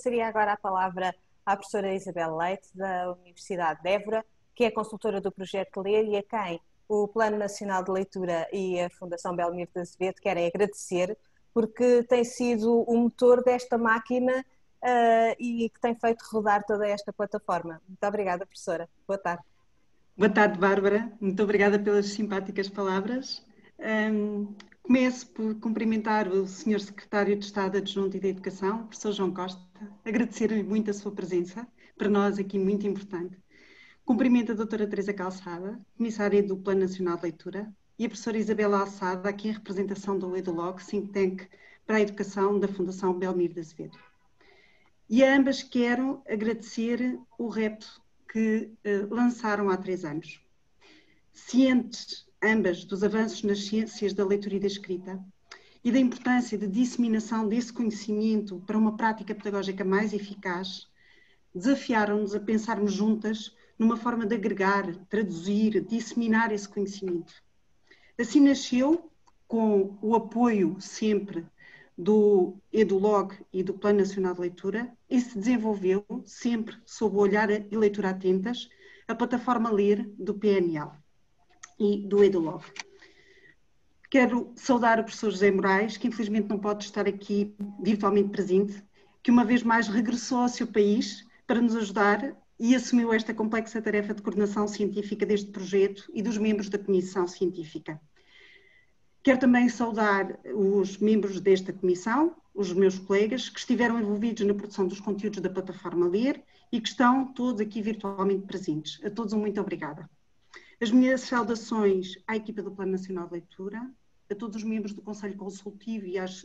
passaria agora a palavra à professora Isabel Leite, da Universidade de Évora, que é consultora do projeto Ler e a quem o Plano Nacional de Leitura e a Fundação Belmiro de Azevedo querem agradecer, porque tem sido o motor desta máquina e que tem feito rodar toda esta plataforma. Muito obrigada, professora. Boa tarde. Boa tarde, Bárbara. Muito obrigada pelas simpáticas palavras. Começo por cumprimentar o Sr. Secretário de Estado Adjunto e da Educação, professor João Costa, agradecer-lhe muito a sua presença, para nós aqui muito importante. Cumprimento a doutora Teresa Calçada, comissária do Plano Nacional de Leitura, e a professora Isabela Alçada, aqui em representação do EduLog, think tank para a educação da Fundação Belmiro de Azevedo. E a ambas quero agradecer o repto que lançaram há 3 anos. Cientes, ambas, dos avanços nas ciências da leitura e da escrita e da importância de disseminação desse conhecimento para uma prática pedagógica mais eficaz, desafiaram-nos a pensarmos juntas numa forma de agregar, traduzir, disseminar esse conhecimento. Assim nasceu, com o apoio sempre do EduLog e do Plano Nacional de Leitura, e se desenvolveu, sempre sob o olhar e leitura atentas, a plataforma Ler do PNL e do EduLog. Quero saudar o professor José Moraes, que infelizmente não pode estar aqui virtualmente presente, que uma vez mais regressou ao seu país para nos ajudar e assumiu esta complexa tarefa de coordenação científica deste projeto e dos membros da Comissão Científica. Quero também saudar os membros desta comissão, os meus colegas, que estiveram envolvidos na produção dos conteúdos da plataforma Ler e que estão todos aqui virtualmente presentes. A todos um muito obrigada. As minhas saudações à equipa do Plano Nacional de Leitura, a todos os membros do Conselho Consultivo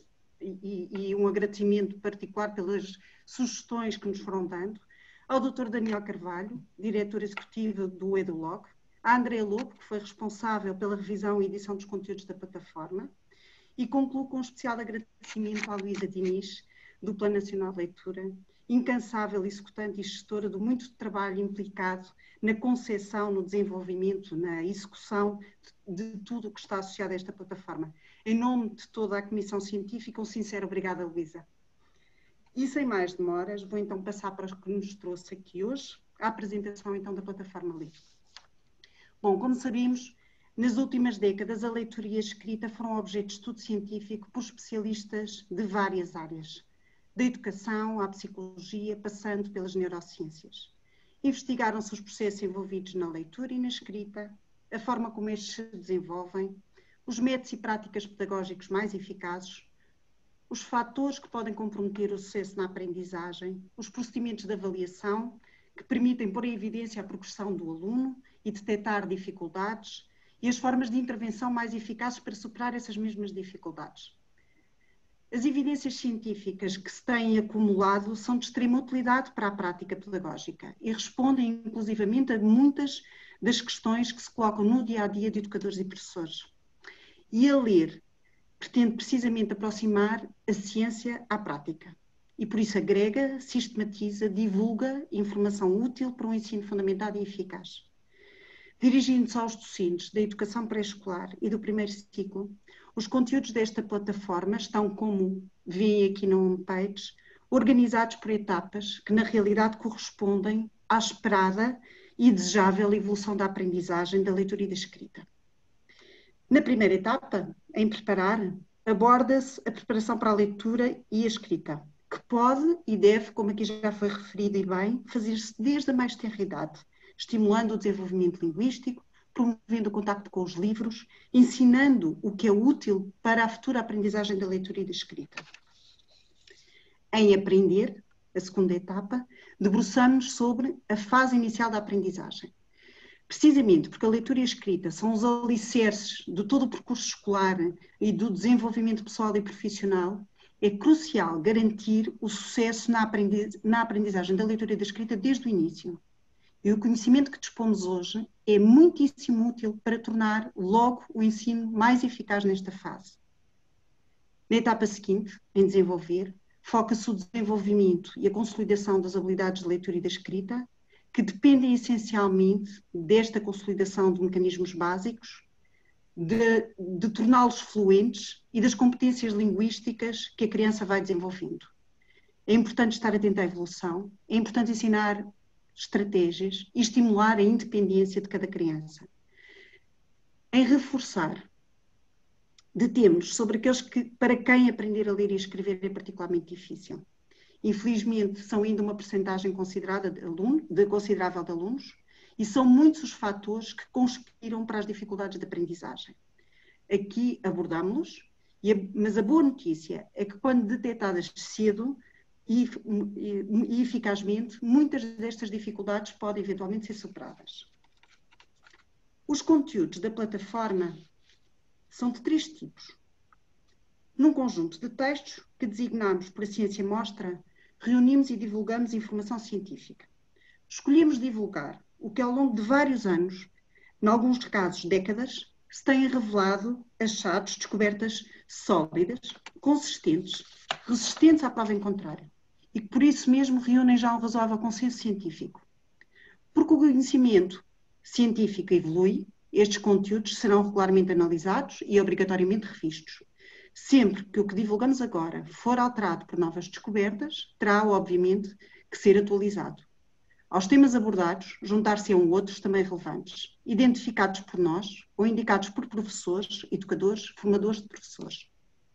e um agradecimento particular pelas sugestões que nos foram dando, ao Dr. Daniel Carvalho, diretor executivo do EduLog, a Andréa Lobo, que foi responsável pela revisão e edição dos conteúdos da plataforma, e concluo com um especial agradecimento à Luísa Diniz, do Plano Nacional de Leitura, incansável executante e gestora do muito trabalho implicado na concepção, no desenvolvimento, na execução de tudo o que está associado a esta plataforma. Em nome de toda a Comissão Científica, um sincero obrigada, Luísa. E sem mais demoras, vou então passar para o que nos trouxe aqui hoje, a apresentação então da plataforma Ler. Bom, como sabemos, nas últimas décadas a leitura e a escrita foram objeto de estudo científico por especialistas de várias áreas, da educação à psicologia, passando pelas neurociências. Investigaram-se os processos envolvidos na leitura e na escrita, a forma como estes se desenvolvem, os métodos e práticas pedagógicos mais eficazes, os fatores que podem comprometer o sucesso na aprendizagem, os procedimentos de avaliação que permitem pôr em evidência a progressão do aluno e detectar dificuldades e as formas de intervenção mais eficazes para superar essas mesmas dificuldades. As evidências científicas que se têm acumulado são de extrema utilidade para a prática pedagógica e respondem inclusivamente a muitas das questões que se colocam no dia-a-dia de educadores e professores. E a Ler pretende precisamente aproximar a ciência à prática e por isso agrega, sistematiza, divulga informação útil para um ensino fundamentado e eficaz. Dirigindo-se aos docentes da educação pré-escolar e do primeiro ciclo, os conteúdos desta plataforma estão, como veem aqui no homepage, organizados por etapas que na realidade correspondem à esperada e desejável evolução da aprendizagem da leitura e da escrita. Na primeira etapa, em preparar, aborda-se a preparação para a leitura e a escrita, que pode e deve, como aqui já foi referido e bem, fazer-se desde a mais tenra idade, estimulando o desenvolvimento linguístico, promovendo o contacto com os livros, ensinando o que é útil para a futura aprendizagem da leitura e da escrita. Em aprender, a segunda etapa, debruçamos sobre a fase inicial da aprendizagem. Precisamente porque a leitura e a escrita são os alicerces de todo o percurso escolar e do desenvolvimento pessoal e profissional, é crucial garantir o sucesso na aprendizagem da leitura e da escrita desde o início. E o conhecimento que dispomos hoje é muitíssimo útil para tornar logo o ensino mais eficaz nesta fase. Na etapa seguinte, em desenvolver, foca-se o desenvolvimento e a consolidação das habilidades de leitura e da escrita, que dependem essencialmente desta consolidação de mecanismos básicos, de torná-los fluentes e das competências linguísticas que a criança vai desenvolvendo. É importante estar atento à evolução, é importante ensinar estratégias e estimular a independência de cada criança. Em reforçar, detemos sobre aqueles que, para quem aprender a ler e escrever é particularmente difícil. Infelizmente, são ainda uma percentagem considerável de alunos e são muitos os fatores que conspiram para as dificuldades de aprendizagem. Aqui abordámos-los, mas a boa notícia é que quando detectadas cedo e eficazmente, muitas destas dificuldades podem eventualmente ser superadas. Os conteúdos da plataforma são de 3 tipos. Num conjunto de textos que designamos por A Ciência Mostra, reunimos e divulgamos informação científica. Escolhemos divulgar o que ao longo de vários anos, em alguns casos décadas, se têm revelado achados, descobertas sólidas, consistentes, resistentes à prova em contrário, e que por isso mesmo reúnem já um razoável consenso científico. Porque o conhecimento científico evolui, estes conteúdos serão regularmente analisados e obrigatoriamente revistos. Sempre que o que divulgamos agora for alterado por novas descobertas, terá, obviamente, que ser atualizado. Aos temas abordados, juntar-se-ão outros também relevantes, identificados por nós ou indicados por professores, educadores, formadores de professores.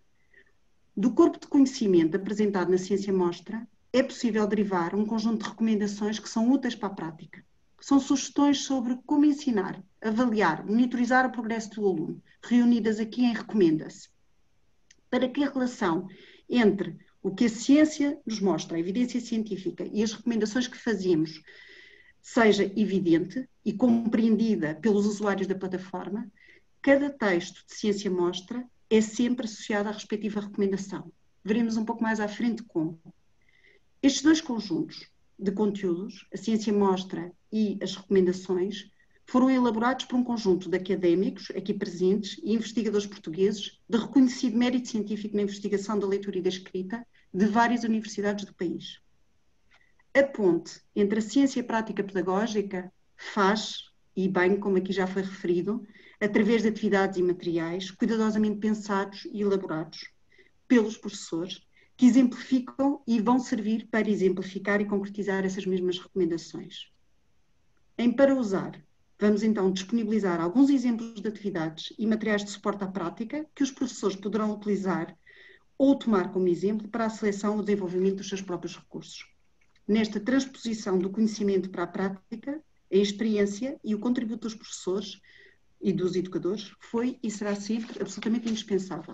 Do corpo de conhecimento apresentado na Ciência Mostra, é possível derivar um conjunto de recomendações que são úteis para a prática. São sugestões sobre como ensinar, avaliar, monitorizar o progresso do aluno, reunidas aqui em Recomenda-se, para que a relação entre o que a ciência nos mostra, a evidência científica e as recomendações que fazemos, seja evidente e compreendida pelos usuários da plataforma, cada texto de Ciência Mostra é sempre associado à respectiva recomendação. Veremos um pouco mais à frente como. Estes 2 conjuntos de conteúdos, a Ciência Mostra e as recomendações, foram elaborados por um conjunto de académicos aqui presentes e investigadores portugueses de reconhecido mérito científico na investigação da leitura e da escrita de várias universidades do país. A ponte entre a ciência e a prática pedagógica faz, e bem como aqui já foi referido, através de atividades e materiais cuidadosamente pensados e elaborados pelos professores, que exemplificam e vão servir para exemplificar e concretizar essas mesmas recomendações. Em Para Usar, vamos então disponibilizar alguns exemplos de atividades e materiais de suporte à prática que os professores poderão utilizar ou tomar como exemplo para a seleção ou desenvolvimento dos seus próprios recursos. Nesta transposição do conhecimento para a prática, a experiência e o contributo dos professores e dos educadores foi e será sempre absolutamente indispensável.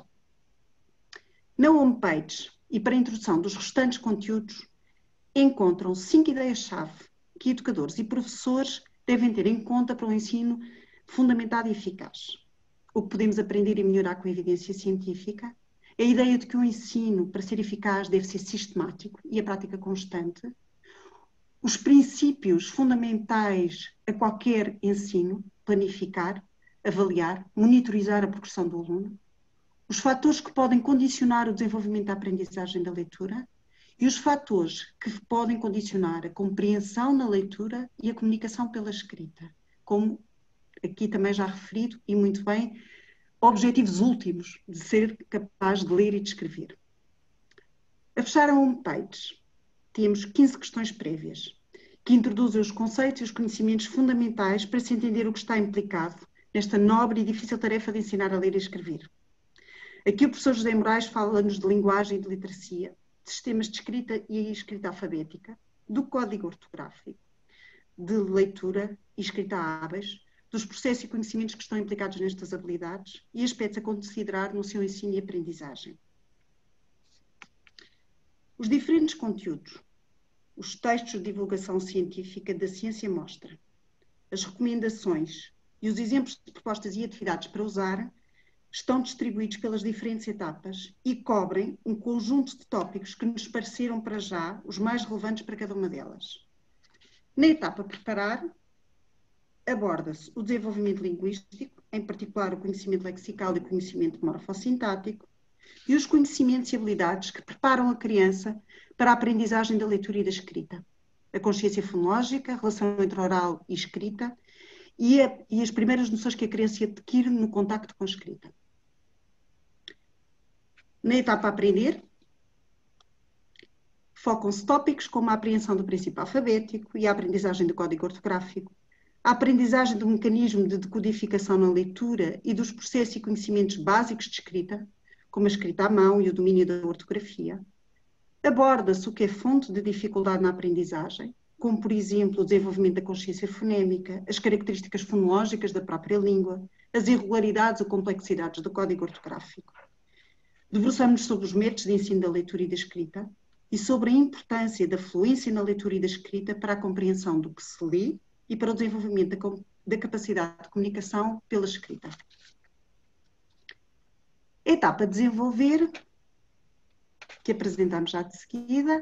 Na homepage e para a introdução dos restantes conteúdos, encontram 5 ideias-chave que educadores e professores devem ter em conta para um ensino fundamentado e eficaz. O que podemos aprender e melhorar com a evidência científica, a ideia de que o ensino, para ser eficaz, deve ser sistemático e a prática constante, os princípios fundamentais a qualquer ensino, planificar, avaliar, monitorizar a progressão do aluno, os fatores que podem condicionar o desenvolvimento da aprendizagem da leitura e os fatores que podem condicionar a compreensão na leitura e a comunicação pela escrita, como aqui também já referido e muito bem, objetivos últimos de ser capaz de ler e de escrever. A fechar a homepage, temos 15 questões prévias, que introduzem os conceitos e os conhecimentos fundamentais para se entender o que está implicado nesta nobre e difícil tarefa de ensinar a ler e escrever. Aqui o professor José Moraes fala-nos de linguagem e de literacia, de sistemas de escrita e escrita alfabética, do código ortográfico, de leitura e escrita hábeis, dos processos e conhecimentos que estão implicados nestas habilidades e aspectos a considerar no seu ensino e aprendizagem. Os diferentes conteúdos, os textos de divulgação científica da Ciência Mostra, as recomendações e os exemplos de propostas e atividades para usar estão distribuídos pelas diferentes etapas e cobrem um conjunto de tópicos que nos pareceram para já os mais relevantes para cada uma delas. Na etapa preparar, aborda-se o desenvolvimento linguístico, em particular o conhecimento lexical e o conhecimento morfossintático, e os conhecimentos e habilidades que preparam a criança para a aprendizagem da leitura e da escrita. A consciência fonológica, a relação entre oral e escrita e as primeiras noções que a criança adquire no contacto com a escrita. Na etapa aprender, Focam-se tópicos como a apreensão do princípio alfabético e a aprendizagem do código ortográfico, a aprendizagem do mecanismo de decodificação na leitura e dos processos e conhecimentos básicos de escrita, como a escrita à mão e o domínio da ortografia. Aborda-se o que é fonte de dificuldade na aprendizagem, como, por exemplo, o desenvolvimento da consciência fonémica, as características fonológicas da própria língua, as irregularidades ou complexidades do código ortográfico. Debruçamos-nos sobre os métodos de ensino da leitura e da escrita e sobre a importância da fluência na leitura e da escrita para a compreensão do que se lê e para o desenvolvimento da capacidade de comunicação pela escrita. Etapa a desenvolver, que apresentamos já de seguida.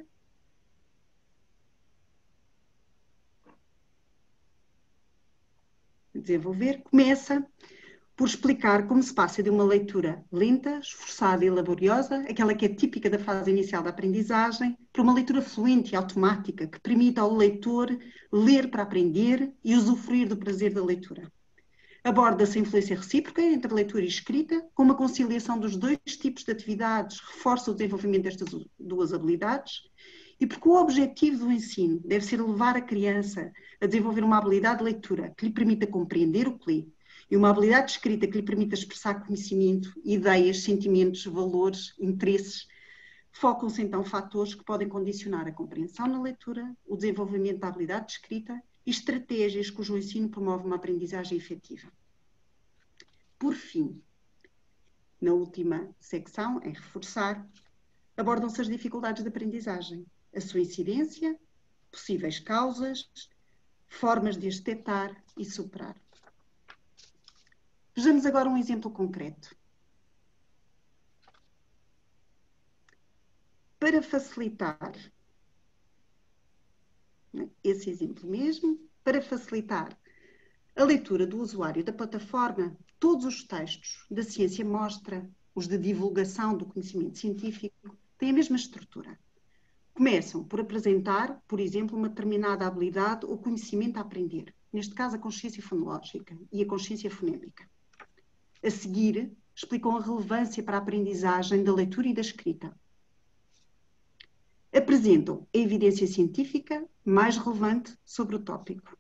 Desenvolver começa por explicar como se passa de uma leitura lenta, esforçada e laboriosa, aquela que é típica da fase inicial da aprendizagem, para uma leitura fluente e automática, que permite ao leitor ler para aprender e usufruir do prazer da leitura. Aborda-se a influência recíproca entre leitura e escrita, com uma conciliação dos dois tipos de atividades, reforça o desenvolvimento destas duas habilidades, e porque o objetivo do ensino deve ser levar a criança a desenvolver uma habilidade de leitura que lhe permita compreender o que lê, e uma habilidade de escrita que lhe permita expressar conhecimento, ideias, sentimentos, valores, interesses, focam-se então fatores que podem condicionar a compreensão na leitura, o desenvolvimento da habilidade de escrita e estratégias cujo ensino promove uma aprendizagem efetiva. Por fim, na última secção, em reforçar, abordam-se as dificuldades de aprendizagem, a sua incidência, possíveis causas, formas de as detectar e superar. Vejamos agora um exemplo concreto. Para facilitar esse exemplo mesmo, para facilitar a leitura do usuário da plataforma, todos os textos da ciência mostra, os de divulgação do conhecimento científico, têm a mesma estrutura. Começam por apresentar, por exemplo, uma determinada habilidade ou conhecimento a aprender, neste caso a consciência fonológica e a consciência fonémica. A seguir, explicam a relevância para a aprendizagem da leitura e da escrita. Apresentam a evidência científica mais relevante sobre o tópico.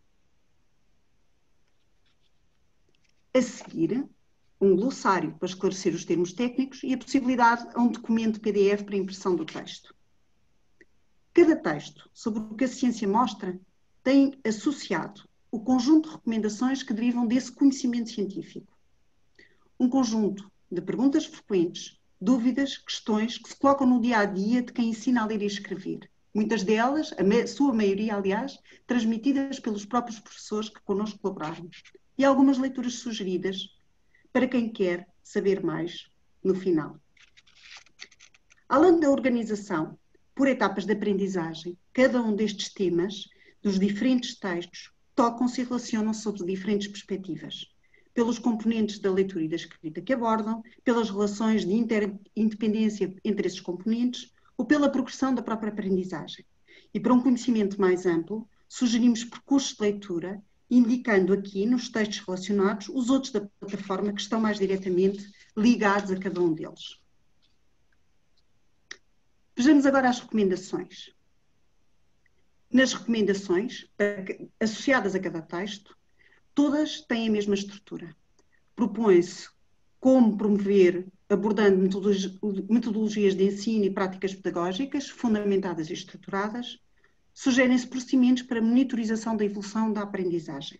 A seguir, um glossário para esclarecer os termos técnicos e a possibilidade a um documento PDF para impressão do texto. Cada texto sobre o que a ciência mostra tem associado o conjunto de recomendações que derivam desse conhecimento científico. Um conjunto de perguntas frequentes, dúvidas, questões que se colocam no dia-a-dia de quem ensina a ler e escrever. Muitas delas, a sua maioria, aliás, transmitidas pelos próprios professores que connosco colaboraram. E algumas leituras sugeridas para quem quer saber mais no final. Além da organização por etapas de aprendizagem, cada um destes temas, dos diferentes textos, tocam-se e relacionam-se sob diferentes perspectivas. Pelos componentes da leitura e da escrita que abordam, pelas relações de interdependência entre esses componentes ou pela progressão da própria aprendizagem. E para um conhecimento mais amplo, sugerimos percursos de leitura, indicando aqui, nos textos relacionados, os outros da plataforma que estão mais diretamente ligados a cada um deles. Vejamos agora as recomendações. Nas recomendações, associadas a cada texto, todas têm a mesma estrutura. Propõe-se como promover, abordando metodologias de ensino e práticas pedagógicas fundamentadas e estruturadas. Sugerem-se procedimentos para monitorização da evolução da aprendizagem.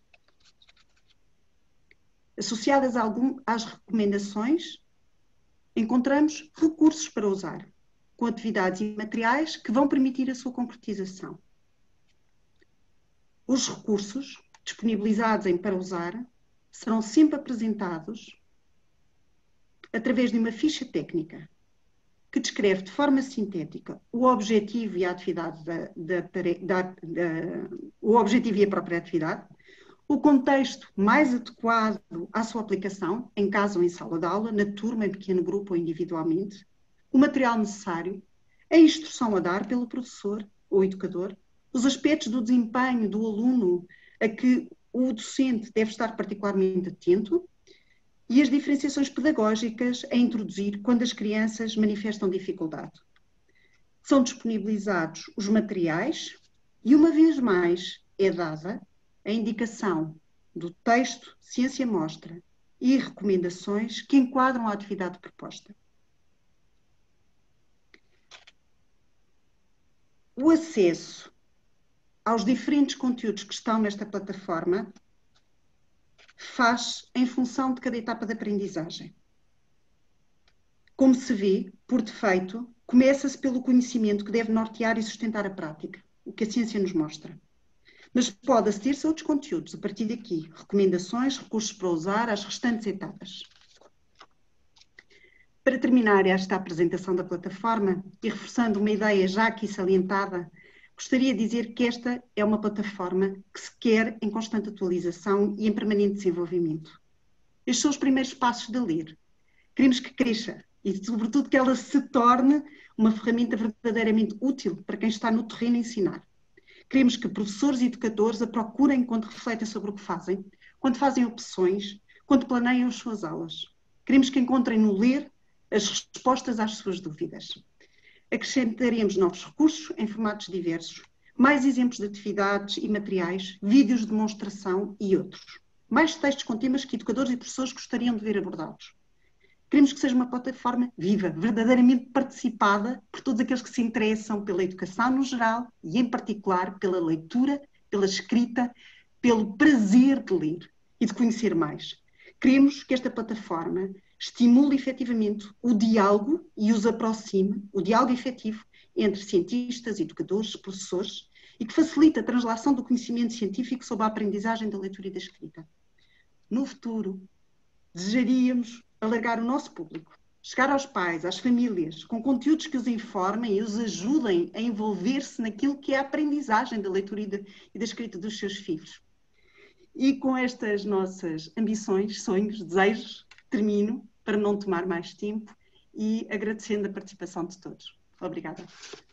Associadas às recomendações, encontramos recursos para usar, com atividades e materiais que vão permitir a sua concretização. Os recursos disponibilizados para usar serão sempre apresentados através de uma ficha técnica que descreve de forma sintética o objetivo e a atividade o objetivo e a própria atividade, o contexto mais adequado à sua aplicação, em casa ou em sala de aula, na turma, em pequeno grupo ou individualmente, o material necessário, a instrução a dar pelo professor ou educador, os aspectos do desempenho do aluno a que o docente deve estar particularmente atento e as diferenciações pedagógicas a introduzir quando as crianças manifestam dificuldade. São disponibilizados os materiais e, uma vez mais, é dada a indicação do texto, ciência mostra e recomendações que enquadram a atividade proposta. O acesso aos diferentes conteúdos que estão nesta plataforma faz em função de cada etapa de aprendizagem. Como se vê, por defeito, começa-se pelo conhecimento que deve nortear e sustentar a prática, o que a ciência nos mostra. Mas pode aceder-se a outros conteúdos, a partir daqui, recomendações, recursos para usar, as restantes etapas. Para terminar esta apresentação da plataforma, e reforçando uma ideia já aqui salientada, gostaria de dizer que esta é uma plataforma que se quer em constante atualização e em permanente desenvolvimento. Estes são os primeiros passos de ler. Queremos que cresça e, sobretudo, que ela se torne uma ferramenta verdadeiramente útil para quem está no terreno a ensinar. Queremos que professores e educadores a procurem quando refletem sobre o que fazem, quando fazem opções, quando planeiam as suas aulas. Queremos que encontrem no ler as respostas às suas dúvidas. Acrescentaremos novos recursos em formatos diversos, mais exemplos de atividades e materiais, vídeos de demonstração e outros. Mais textos com temas que educadores e professores gostariam de ver abordados. Queremos que seja uma plataforma viva, verdadeiramente participada por todos aqueles que se interessam pela educação no geral e, em particular, pela leitura, pela escrita, pelo prazer de ler e de conhecer mais. Queremos que esta plataforma estimule efetivamente o diálogo e os aproxime, o diálogo efetivo entre cientistas, educadores, professores e que facilite a translação do conhecimento científico sobre a aprendizagem da leitura e da escrita. No futuro, desejaríamos alargar o nosso público, chegar aos pais, às famílias, com conteúdos que os informem e os ajudem a envolver-se naquilo que é a aprendizagem da leitura e da escrita dos seus filhos. E com estas nossas ambições, sonhos, desejos, termino para não tomar mais tempo e agradecendo a participação de todos. Obrigada.